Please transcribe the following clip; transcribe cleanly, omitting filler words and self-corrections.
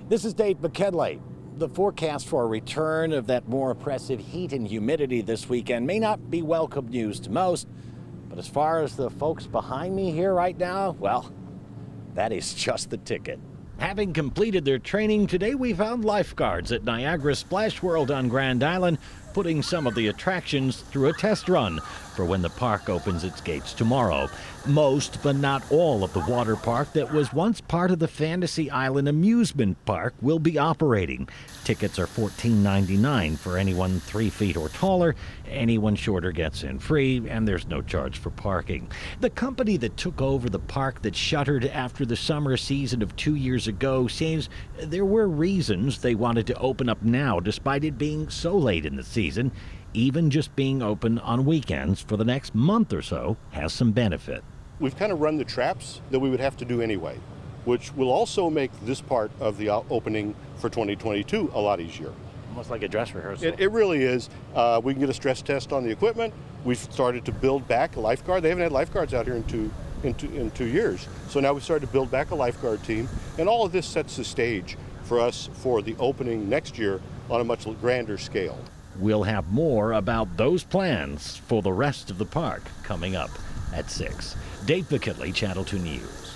This is Dave McKinley. The forecast for a return of that more oppressive heat and humidity this weekend may not be welcome news to most, but as far as the folks behind me here right now, well, that is just the ticket. Having completed their training today, we found lifeguards at Niagara Splash World on Grand Island, putting some of the attractions through a test run for when the park opens its gates tomorrow. Most, but not all, of the water park that was once part of the Fantasy Island amusement park will be operating. Tickets are $14.99 for anyone 3 feet or taller. Anyone shorter gets in free, and there's no charge for parking. The company that took over the park that shuttered after the summer season of 2 years ago says there were reasons they wanted to open up now despite it being so late in the season. Even just being open on weekends for the next month or so has some benefit. We've kind of run the traps that we would have to do anyway, which will also make this part of the opening for 2022 a lot easier. Almost like a dress rehearsal. It really is. We can get a stress test on the equipment. We've started to build back a lifeguard. They haven't had lifeguards out here in 2 years. So now we started to build back a lifeguard team. And all of this sets the stage for us for the opening next year on a much grander scale. We'll have more about those plans for the rest of the park coming up at 6. Dave McKinley, Channel 2 News.